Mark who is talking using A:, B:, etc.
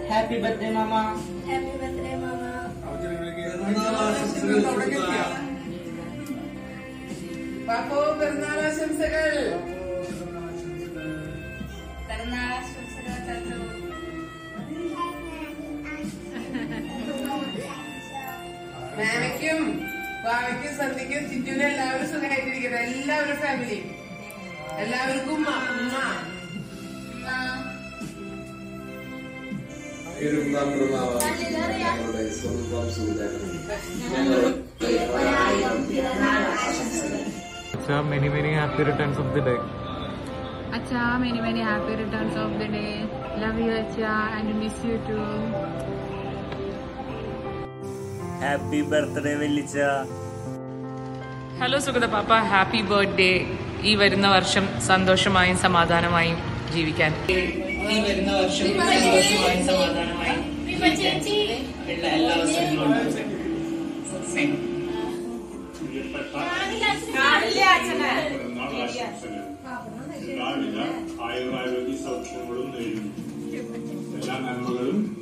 A: Happy birthday മാമ.
B: Happy birthday മാമ.
C: പാപ്പോ പിറന്നാളാശംസകൾ.
B: പിറന്നാളാശംസകൾ ചച്ചു.
C: മാമയ്ക്കും പാവയ്ക്കും സന്ധ്യയ്ക്കും ചിറ്റുവിനും എല്ലാവരും സുഖമായിട്ടിരിക്കട്ടെ. എല്ലാവരും ഫാമിലി എല്ലാവർക്കും ഉമ്മ.
D: Acha, many happy returns of the day.
E: Acha, many happy returns of the day. Love you, Acha, and miss you too.
F: Happy birthday, Velicha.
G: Hello Sugatha പാപ്പ, ഹാപ്പി ബർത്ത്ഡേ. ഈ വരുന്ന വർഷം സന്തോഷമായും സമാധാനമായും ജീവിക്കാൻ. ഈ വരുന്ന വർഷം സന്തോഷമായും സമാധാനമായും ജീവിക്കാൻ എല്ലാ അവസരങ്ങളും
H: ആയുരാരോഗ്യ സൗഖ്യങ്ങളും നേരുന്നു. എല്ലാ നന്മകളും